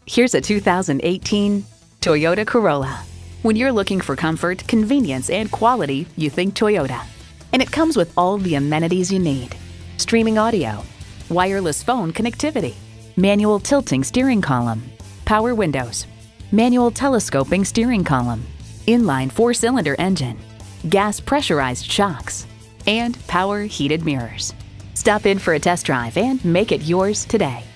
Here's a 2018 Toyota Corolla. When you're looking for comfort, convenience, and quality, you think Toyota. And it comes with all the amenities you need: streaming audio, wireless phone connectivity, manual tilting steering column, power windows, manual telescoping steering column, inline 4-cylinder engine, gas pressurized shocks, and power heated mirrors. Stop in for a test drive and make it yours today.